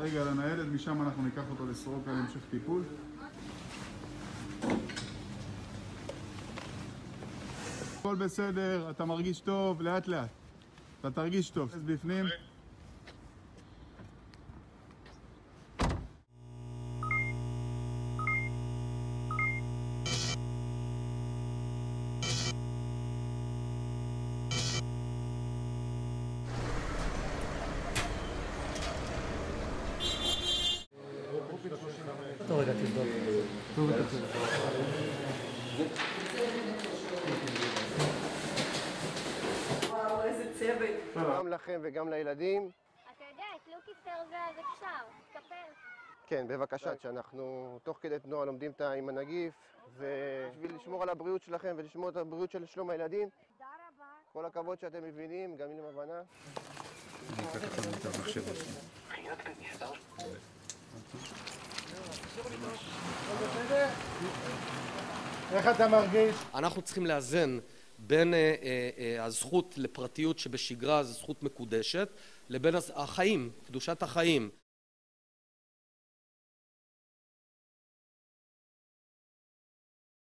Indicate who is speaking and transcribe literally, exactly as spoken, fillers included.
Speaker 1: כרגע על הניידת, משם אנחנו ניקח אותו לסורוקה להמשך טיפול. הכל בסדר, אתה מרגיש טוב, לאט לאט. אתה תרגיש טוב. אז בפנים.
Speaker 2: טוב, רגע, תבדוק. טוב,
Speaker 3: וואו, איזה צוות.
Speaker 4: גם לכם וגם לילדים.
Speaker 5: אתה יודע, את לוקיפר ואז אפשר, תקפל.
Speaker 4: כן, בבקשה, שאנחנו תוך כדי תנועה לומדים עם הנגיף, ובשביל לשמור על הבריאות שלכם ולשמור על הבריאות של שלום הילדים.
Speaker 5: תודה רבה.
Speaker 4: כל הכבוד שאתם מבינים, גם עם הבנה.
Speaker 1: אני אקח לכם את המחשב.
Speaker 2: איך אתה מרגיש?
Speaker 6: אנחנו צריכים לאזן בין אה, אה, הזכות לפרטיות שבשגרה זו זכות מקודשת, לבין החיים, קדושת החיים.